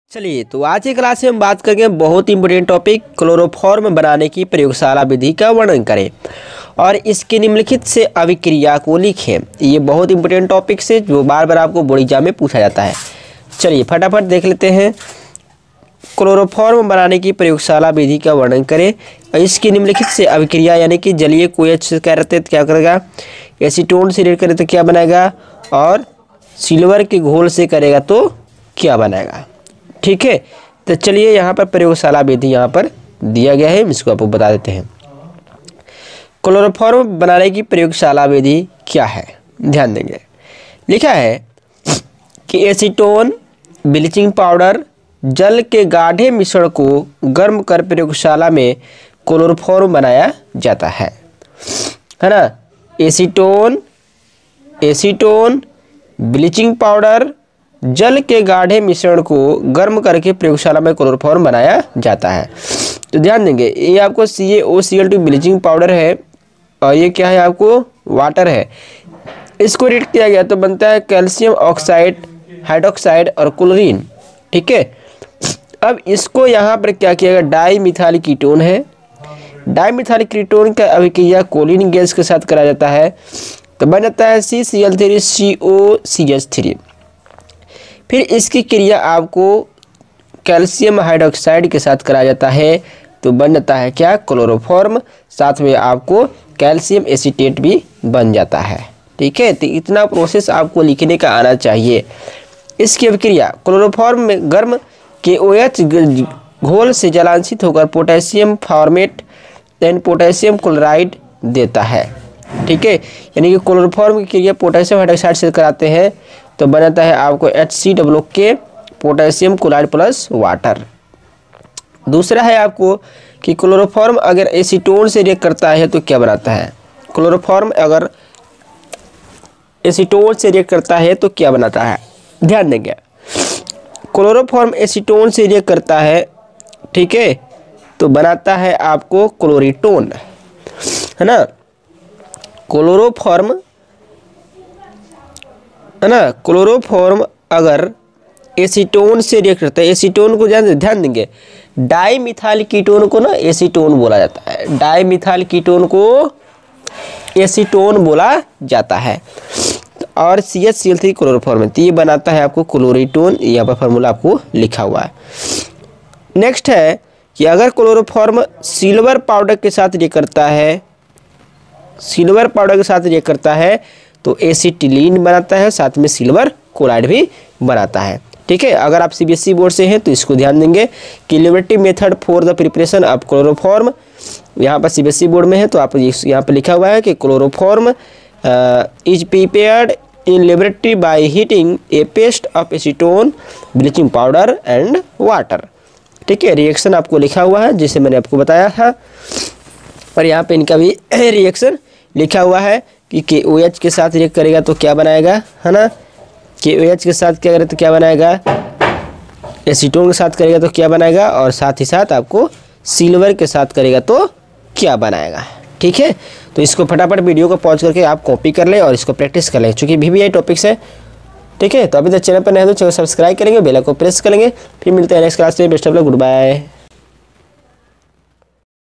चलिए तो आज की क्लास में हम बात करेंगे बहुत इंपॉर्टेंट टॉपिक क्लोरोफॉर्म बनाने की प्रयोगशाला विधि का वर्णन करें और इसके निम्नलिखित से अभिक्रिया को लिखें। ये बहुत इंपॉर्टेंट टॉपिक से जो बार बार आपको बोर्ड एग्जाम में पूछा जाता है। चलिए फटाफट देख लेते हैं। क्लोरोफॉर्म बनाने की प्रयोगशाला विधि का वर्णन करें और इसकी निम्नलिखित से अभिक्रिया यानी कि जलीय कोएच से क्या रहते क्या करेगा, एसीटोन से रिएक्ट करे तो क्या बनाएगा और सिल्वर के घोल से करेगा तो क्या बनाएगा। ठीक है, तो चलिए यहाँ पर प्रयोगशाला विधि यहाँ पर दिया गया है, इसको आपको बता देते हैं। क्लोरोफॉर्म बनाने की प्रयोगशाला विधि क्या है, ध्यान देंगे। लिखा है कि एसीटोन, ब्लीचिंग पाउडर, जल के गाढ़े मिश्रण को गर्म कर प्रयोगशाला में क्लोरोफॉर्म बनाया जाता है ना। एसीटोन, ब्लीचिंग पाउडर, जल के गाढ़े मिश्रण को गर्म करके प्रयोगशाला में क्लोरोफॉर्म बनाया जाता है। तो ध्यान देंगे, ये आपको CaOCl2 ब्लीचिंग पाउडर है और ये क्या है आपको वाटर है। इसको रिएक्ट किया गया तो बनता है कैल्शियम ऑक्साइड, हाइड्रोक्साइड और क्लोरीन। ठीक है, अब इसको यहाँ पर क्या किया गया, डाईमिथाइल कीटोन है। डाईमिथाइल कीटोन का अभिक्रिया कोलिन गैस के साथ कराया जाता है तो बन जाता है CCl3COCH3। फिर इसकी क्रिया आपको कैल्शियम हाइड्रोक्साइड के साथ कराया जाता है तो बन जाता है क्या, क्लोरोफॉर्म। साथ में आपको कैल्शियम एसीटेट भी बन जाता है। ठीक है, तो इतना प्रोसेस आपको लिखने का आना चाहिए। इसकी अभिक्रिया क्लोरोफॉर्म में गर्म KOH घोल से जलांशित होकर potassium formate and potassium chloride देता है। ठीक है, यानी कि क्लोरोफॉर्म की क्रिया पोटेशियम हाइड्रोक्साइड से कराते हैं तो बनाता है आपको HCOOK potassium chloride plus water. दूसरा है आपको कि क्लोरोफॉर्म अगर एसीटोन से रिएक्ट करता है तो क्या बनाता है। क्लोरोफॉर्म अगर एसीटोन से रिएक्ट करता है तो क्या बनाता है, ध्यान देंगे। क्लोरोफॉर्म एसीटोन से रिएक्ट करता है, ठीक है, तो बनाता है आपको क्लोरीटोन, है ना। क्लोरोफॉर्म है ना, क्लोरोफॉर्म अगर एसीटोन से रिएक्ट करता है, एसीटोन को ध्यान देंगे, डाईमिथाइल कीटोन को ना एसीटोन बोला जाता है। डाईमिथाइल कीटोन को एसीटोन बोला जाता है और CHCl3 क्लोरोफॉर्म तो ये बनाता है आपको क्लोरीटोन। यहाँ पर फार्मूला आपको लिखा हुआ है। नेक्स्ट है कि अगर क्लोरोफॉर्म सिल्वर पाउडर के साथ रिएक्ट करता है, तो एसिटिलीन बनाता है, साथ में सिल्वर क्लोराइड भी बनाता है। ठीक है, अगर आप CBSE बोर्ड से हैं तो इसको ध्यान देंगे कि liberative method for the preparation of chloroform, यहाँ पर CBSE बोर्ड में है तो आप यहाँ पर लिखा हुआ है कि chloroform is prepared in laboratory by heating a paste of acetone, bleaching powder and water. ठीक है, रिएक्शन आपको लिखा हुआ है जिसे मैंने आपको बताया था और यहाँ पे इनका भी रिएक्शन लिखा हुआ है कि KOH के साथ रिएक्ट करेगा तो क्या बनाएगा, है ना। KOH के साथ क्या करेगा तो क्या बनाएगा, एसीटोन के साथ करेगा तो क्या बनाएगा और साथ ही साथ आपको सिल्वर के साथ करेगा तो क्या बनाएगा। ठीक है, तो इसको फटाफट वीडियो को पॉज करके आप कॉपी कर लें और इसको प्रैक्टिस कर लें क्योंकि VVI टॉपिक्स है। ठीक है, तो अभी तक चैनल पर नए हो तो चैनल सब्सक्राइब करेंगे, बेल आइकन को प्रेस करेंगे। फिर मिलते हैं नेक्स्ट क्लास में। Best of luck, good bye.